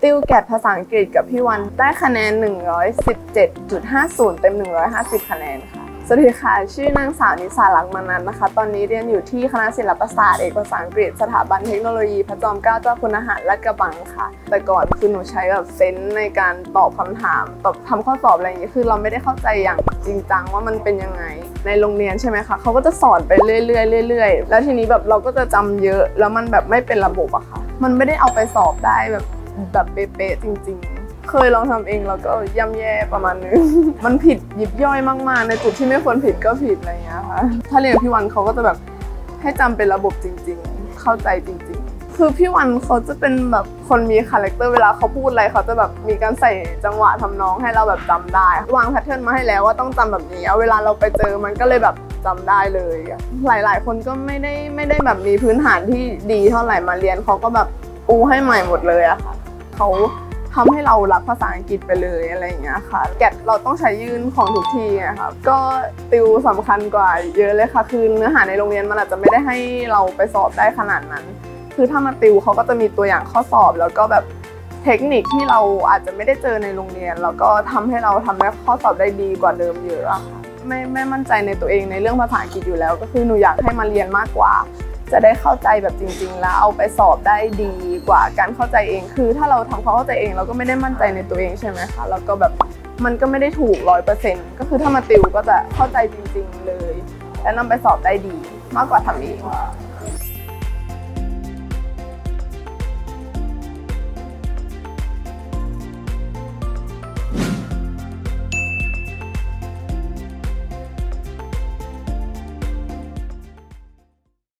ติวแกดภาษาอังกฤษกับพี่วันได้คะแนน 117.50 เต็ม 150 คะแนนค่ะสวัสดีค่ะชื่อนางสาวนิสาลักษณ์มานันนะคะตอนนี้เรียนอยู่ที่คณะศิลปศาสตร์เอกภาษาอังกฤษสถาบันเทคโนโลยีพระจอมเกล้าเจ้าคุณทหารลาดกระบังค่ะแต่ก่อนคือหนูใช้แบบเซนส์ในการตอบคำถามตอบทำข้อสอบอะไรอย่างนี้คือเราไม่ได้เข้าใจอย่างจริงจังว่ามันเป็นยังไงในโรงเรียนใช่ไหมคะเขาก็จะสอนไปเรื่อยๆแล้วทีนี้แบบเราก็จะจำเยอะแล้วมันแบบไม่เป็นระบบอะค่ะมันไม่ได้เอาไปสอบได้แบบเป๊ะๆจริงๆเคยลองทำเองแล้วก็ย่ำแย่ประมาณนึง มันผิดยิบย่อยมากๆในจุดที่ไม่ควรผิดก็ผิดอะไรอย่างเงี้ยค่ะถ้าเรียนพี่วันเขาก็จะแบบให้จำเป็นระบบจริงๆเข้าใจจริงๆคือพี่วันเขาจะเป็นแบบคนมีคาแรคเตอร์เวลาเขาพูดอะไรเขาจะแบบมีการใส่จังหวะทำนองให้เราแบบจำได้วางแพทเทิร์นมาให้แล้วว่าต้องจำแบบนี้เวลาเราไปเจอมันก็เลยแบบจำได้เลยหลายๆคนก็ไม่ได้แบบมีพื้นฐานที่ดีเท่าไหร่มาเรียนเขาก็แบบปูให้ใหม่หมดเลยอะค่ะเขาทำให้เรารักภาษาอังกฤษไปเลยอะไรอย่างเงี้ยค่ะแกดเราต้องใช้ยื่นของทุกทีนะคะก็ติวสำคัญกว่าเยอะเลยค่ะคือเนื้อหาในโรงเรียนมันอาจจะไม่ได้ให้เราไปสอบได้ขนาดนั้นคือถ้ามาติวเขาก็จะมีตัวอย่างข้อสอบแล้วก็แบบเทคนิคที่เราอาจจะไม่ได้เจอในโรงเรียนแล้วก็ทำให้เราทำได้ข้อสอบได้ดีกว่าเดิมเยอะค่ะไม่มั่นใจในตัวเองในเรื่องภาษาอังกฤษอยู่แล้วก็คือหนูอยากให้มาเรียนมากกว่าจะได้เข้าใจแบบจริงๆแล้วเอาไปสอบได้ดีกว่าการเข้าใจเองคือถ้าเราทำความเข้าใจเองเราก็ไม่ได้มั่นใจในตัวเองใช่ไหมคะแล้วก็แบบมันก็ไม่ได้ถูก 100% ก็คือถ้ามาติวก็จะเข้าใจจริงๆเลยและนำไปสอบได้ดีมากกว่าทำเอง